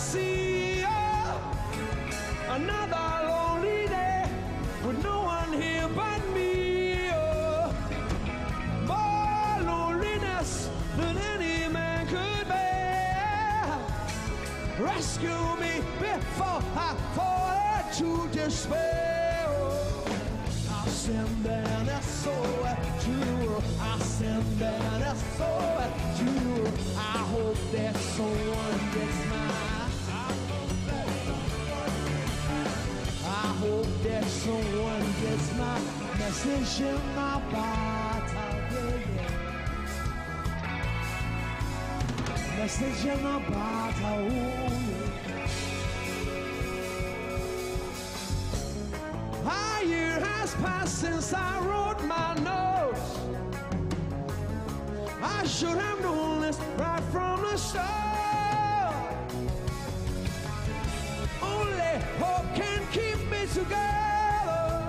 see another lonely day with no one here but me. More loneliness than any man could bear. Rescue me before I fall into despair. I'll send an SOS to you. I'll send an SOS to you. I hope that someone gets mine. I hope that someone gets my message in my bottle. Message in my bottle. A year has passed since I wrote my notes. I should have known this right from the start. Only hope can keep me together.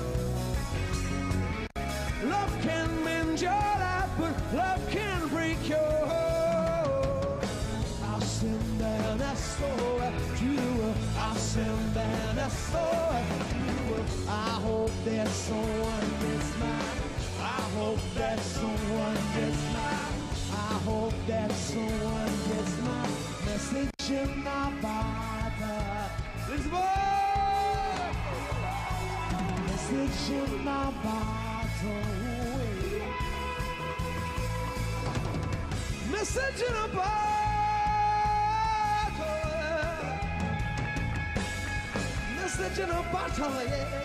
Love can mend your life, but love can break your heart. I'll send an SOS to you. I'll send an SOS to you. I hope that someone gets mine. I hope that someone gets mine. I hope that someone gets my message in my bottle. Lisbon! Message in my bottle. Message in a bottle. Message in a bottle, yeah.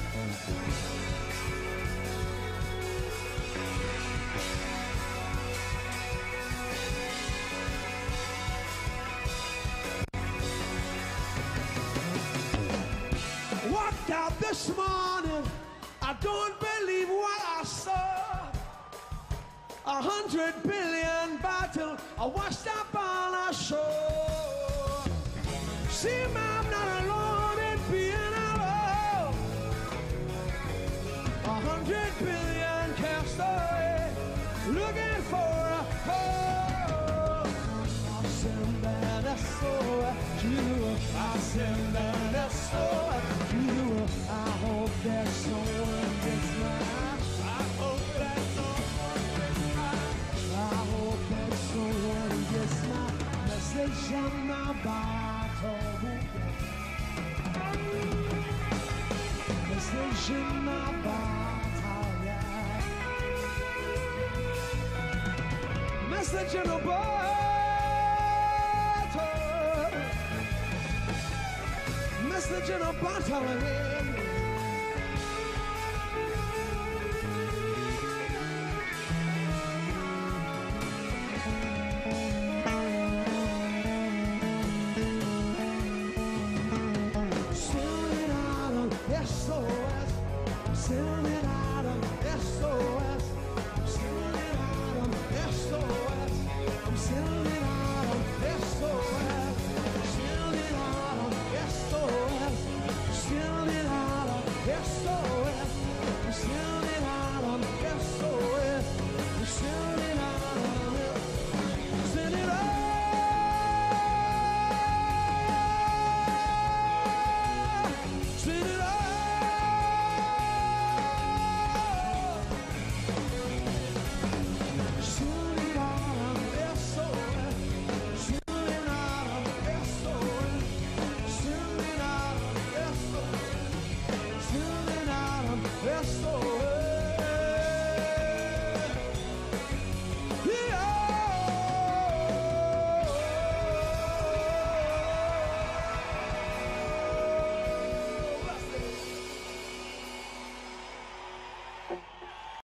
Walked out this morning, I don't believe what I saw. 100 billion bottles are washed up on our shore. See, I'm not alone in being alone. 100 billion cast away, looking for a home. I'll send an SOS to you. I'll send an SOS to you. I hope that someone gets mine. I hope that someone gets mine. I hope that someone gets my message in my bottle. Message in my bottle, yeah. Message in a bottle. Message in a bottle, yeah.